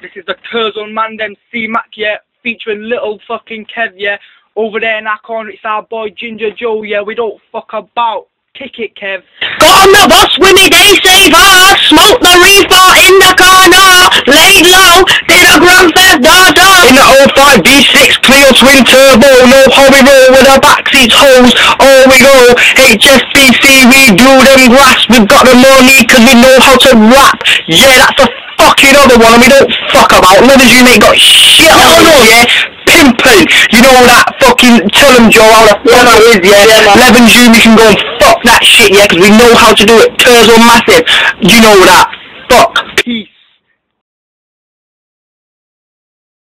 This is the Kersal mandem C-Mac, yeah, featuring little fucking Kev, yeah. Over there in that corner, it's our boy Ginger Joe, yeah. We don't fuck about. Kick it, Kev. Got on the bus with me, they save us. Smoke the reefer in the corner. Laid low, did a grand theft data. In the 05 V6 Clio twin turbo. No hurry roll with our backseats holes. Oh we go, HSBC, we do them grass. We've got the money cause we know how to rap. Yeah, that's a fucking other one and we don't fuck about. None of you mate got shit on us, yeah. Pimpin', you know that fucking, tell them Joe how the fuck it is, yeah. 11 June you can go and fuck that shit, yeah, cause we know how to do it. Kersal massive, you know that. Fuck. Peace.